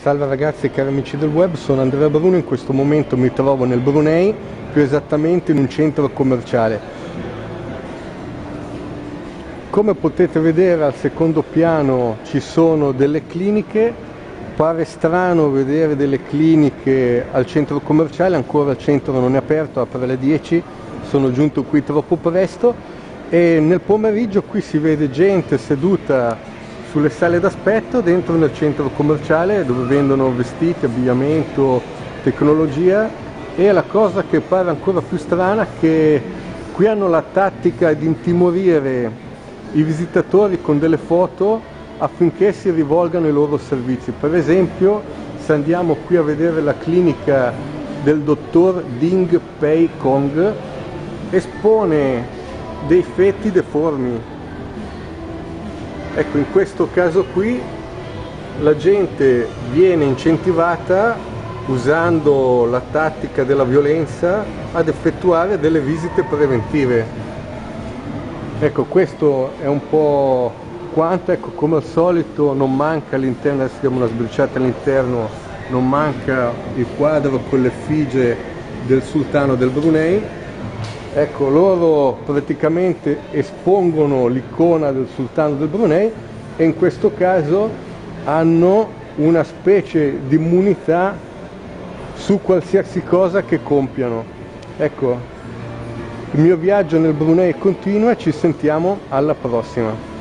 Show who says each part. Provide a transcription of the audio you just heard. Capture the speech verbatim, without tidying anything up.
Speaker 1: Salve ragazzi e cari amici del web, sono Andrea Bruno, in questo momento mi trovo nel Brunei, più esattamente in un centro commerciale. Come potete vedere al secondo piano ci sono delle cliniche, pare strano vedere delle cliniche al centro commerciale, ancora il centro non è aperto, apre alle dieci, sono giunto qui troppo presto e nel pomeriggio qui si vede gente seduta sulle sale d'aspetto dentro nel centro commerciale dove vendono vestiti, abbigliamento, tecnologia, e la cosa che pare ancora più strana è che qui hanno la tattica di intimorire i visitatori con delle foto affinché si rivolgano ai loro servizi. Per esempio, se andiamo qui a vedere la clinica del dottor Ding Pei Kong, espone dei fetti deformi. Ecco, in questo caso qui la gente viene incentivata, usando la tattica della violenza, ad effettuare delle visite preventive. Ecco, questo è un po' quanto. Ecco, come al solito non manca all'interno, adesso diamo una sbirciata all'interno, non manca il quadro con l'effigie del sultano del Brunei. Ecco, loro praticamente espongono l'icona del sultano del Brunei e in questo caso hanno una specie di immunità su qualsiasi cosa che compiano. Ecco, il mio viaggio nel Brunei continua e ci sentiamo alla prossima.